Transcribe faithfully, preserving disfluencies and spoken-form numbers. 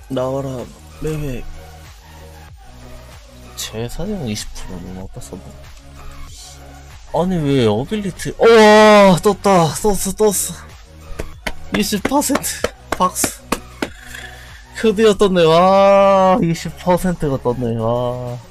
나와라 매회 재사용 이십 퍼센트는 어디다 썼나? 아니 왜 어빌리티 우와 떴다 떴어 떴어 이십 퍼센트 박스 드디어 떴네. 와 이십 퍼센트가 떴네. 와